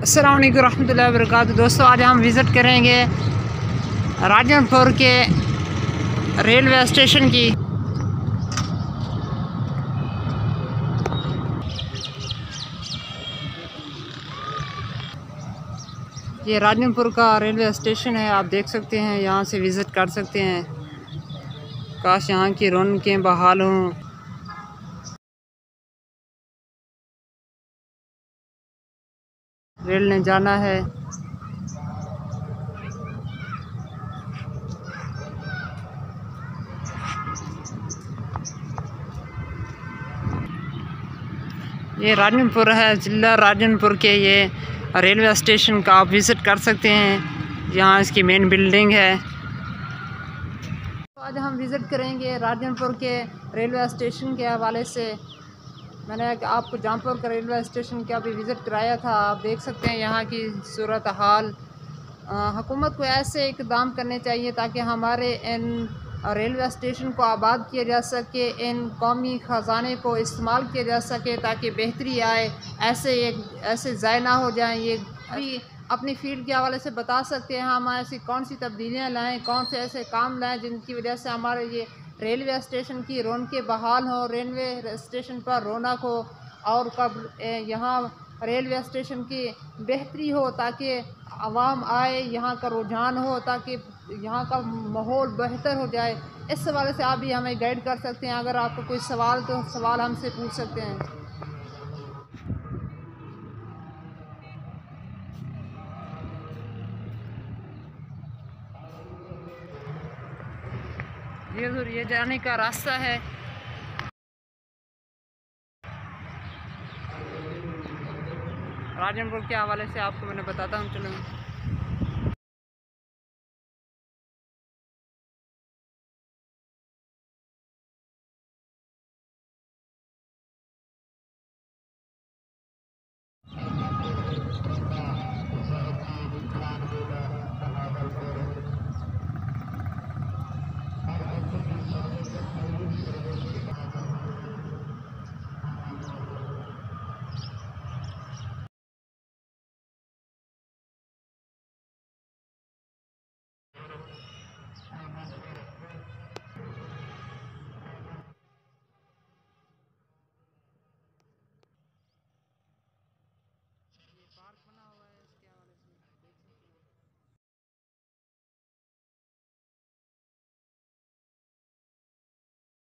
अस्सलाम वालेकुम रहमतुल्लाहि व बरकातुहू। दोस्तों, आज हम विज़िट करेंगे राजनपुर के रेलवे स्टेशन की। ये राजनपुर का रेलवे स्टेशन है, आप देख सकते हैं, यहाँ से विज़िट कर सकते हैं। काश यहाँ की रौनकें बहाल हों। रेल ने जाना है। ये राजनपुर है, जिला राजनपुर के ये रेलवे स्टेशन का आप विज़िट कर सकते हैं। यहाँ इसकी मेन बिल्डिंग है। तो आज हम विज़िट करेंगे राजनपुर के रेलवे स्टेशन के हवाले से। मैंने आपको जौनपुर का रेलवे स्टेशन का भी विज़िट कराया था। आप देख सकते हैं यहाँ की सूरत हाल। हुकूमत को ऐसे इक़दाम करने चाहिए ताकि हमारे इन रेलवे स्टेशन को आबाद किया जा सके, इन कौमी ख़जाने को इस्तेमाल किया जा सके ताकि बेहतरी आए, ऐसे ज़ाय ना हो जाएं। ये भी अपनी फील्ड के हवाले से बता सकते हैं हम ऐसी कौन सी तब्दीलियाँ लाएँ, कौन से ऐसे काम लाएँ जिनकी वजह से हमारे ये रेलवे स्टेशन की रौनकें बहाल हो, रेलवे स्टेशन पर रौनक हो और कब यहाँ रेलवे स्टेशन की बेहतरी हो ताकि आवाम आए, यहाँ का रुझान हो ताकि यहाँ का माहौल बेहतर हो जाए। इस हवाले से आप भी हमें गाइड कर सकते हैं। अगर आपको कोई सवाल तो सवाल हमसे पूछ सकते हैं। ये जाने का रास्ता है। राजनपुर के हवाले से आपको मैंने बताता हूँ। चलो।